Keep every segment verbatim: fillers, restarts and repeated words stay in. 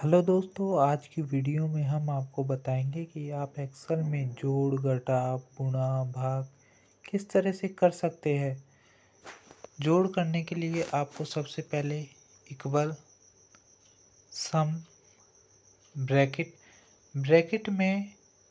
Hello दोस्तों, आज की वीडियो में हम आपको बताएंगे कि आप एक्सेल में जोड़, घटाव, गुणा, भाग किस तरह से कर सकते हैं। जोड़ करने के लिए आपको सबसे पहले इक्वल, सम, ब्रैकेट ब्रैकेट में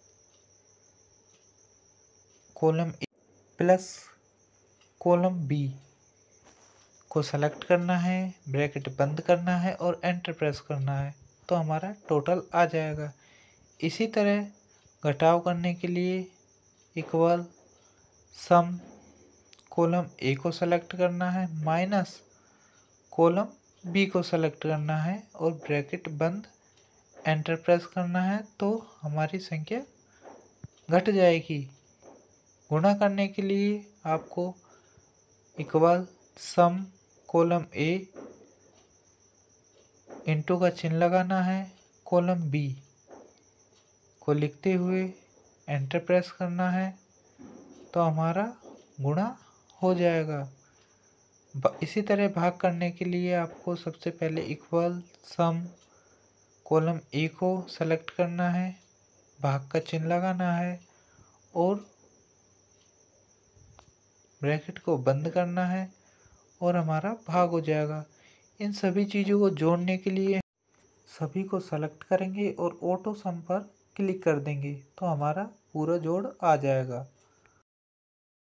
column A plus column B को सेलेक्ट करना है, ब्रैकेट बंद करना है और एंटर प्रेस करना है तो हमारा टोटल आ जाएगा। इसी तरह घटाव करने के लिए इक्वल, सम, कॉलम ए को सेलेक्ट करना है माइनस कॉलम बी को सेलेक्ट करना है और ब्रैकेट बंद, एंटर प्रेस करना है तो हमारी संख्या घट जाएगी। गुणा करने के लिए आपको equal, sum, column A into का चिन्ह लगाना है, कॉलम बी को लिखते हुए एंटर प्रेस करना है तो हमारा गुणा हो जाएगा। इसी तरह भाग करने के लिए आपको सबसे पहले इक्वल, सम, कॉलम ए को सेलेक्ट करना है, भाग का चिन्ह लगाना है और ब्रैकेट को बंद करना है और हमारा भाग हो जाएगा। इन सभी चीज़ों को जोड़ने के लिए सभी को सेलेक्ट करेंगे और ऑटो सम पर क्लिक कर देंगे तो हमारा पूरा जोड़ आ जाएगा।